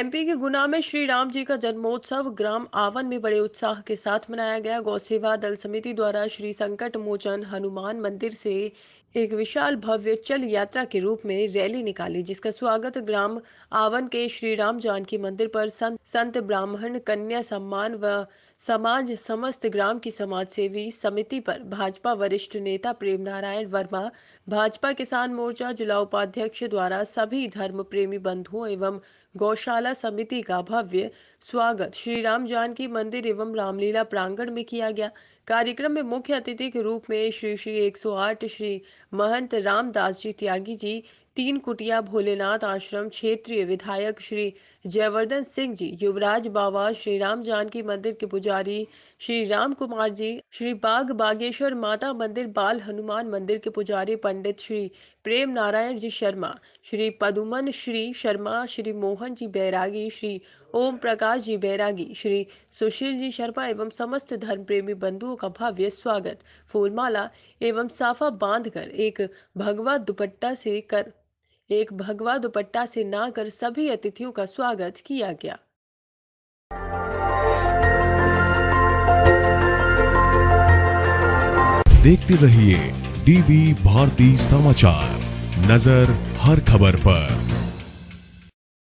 MP के गुना में श्री राम जी का जन्मोत्सव ग्राम आवन में बड़े उत्साह के साथ मनाया गया। गौ सेवा दल समिति द्वारा श्री संकट मोचन हनुमान मंदिर से एक विशाल भव्य चल यात्रा के रूप में रैली निकाली, जिसका स्वागत ग्राम आवन के श्री राम जानकी मंदिर पर संत ब्राह्मण कन्या सम्मान व समाज समस्त ग्राम की समाज सेवी समिति पर भाजपा वरिष्ठ नेता प्रेम नारायण वर्मा, भाजपा किसान मोर्चा जिला उपाध्यक्ष द्वारा सभी धर्म प्रेमी बंधुओं एवं गौशाला समिति का भव्य स्वागत श्री राम जानकी मंदिर एवं रामलीला प्रांगण में किया गया। कार्यक्रम में मुख्य अतिथि के रूप में श्री श्री 108 श्री महंत रामदास जी त्यागी जी, तीन कुटिया भोलेनाथ आश्रम क्षेत्रीय विधायक श्री जयवर्धन सिंह जी, युवराज बाबा, श्री राम जानकी मंदिर के पुजारी श्री राम कुमार जी, श्री बाग बागेश्वर माता मंदिर बाल हनुमान मंदिर के पुजारी पंडित श्री प्रेम नारायण जी शर्मा, श्री पदुमन श्री शर्मा, श्री मोहन जी बैरागी, श्री ओम प्रकाश जी बैरागी, श्री सुशील जी शर्मा एवं समस्त धर्म प्रेमी बंधुओं का भव्य स्वागत फूलमाला एवं साफा बांधकर एक भगवा दुपट्टा से ना कर सभी अतिथियों का स्वागत किया गया। देखते रहिए डीबी भारती समाचार, नजर हर खबर पर।